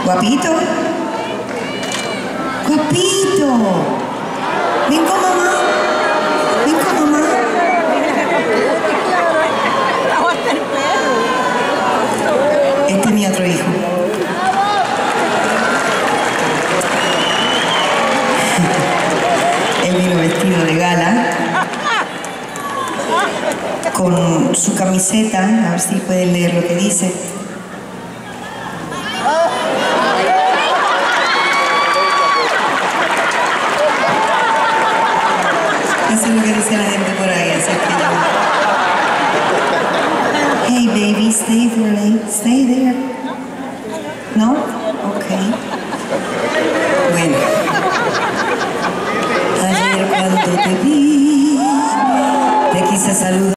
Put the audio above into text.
Guapito. Guapito. Ven con mamá. Ven con mamá. Este es mi otro hijo. Él vino vestido de gala con su camiseta, a ver si pueden leer lo que dice. Eso es lo que dice la gente por ahí, así que... Hey baby, stay there, stay there. ¿No? Ok. Bueno. Ayer cuando te vi, te quise saludar.